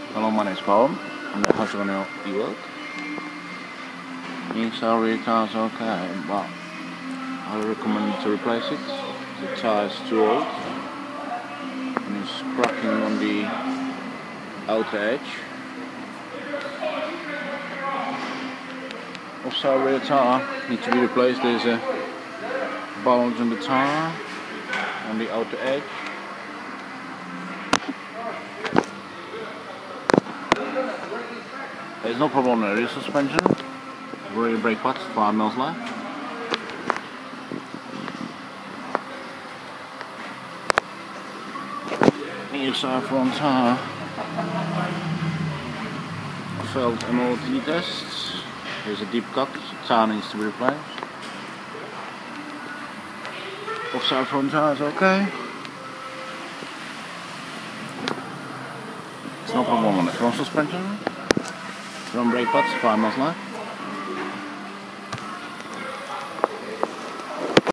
Hello, my name is Paul. I'm the husband of Ewok. Inside rear tire's okay, but I recommend to replace it. The tire is too old and it's cracking on the outer edge. Offside rear tire needs to be replaced. There's a bulge in the tire on the outer edge. There's no problem on the rear suspension. Rear brake pads, 5 mils left. Near side front tire. Failed MOT tests. There's a deep cut. Tire needs to be replaced. Offside front tire is okay. There's no problem on the front suspension. Front brake pads, 5 mils left.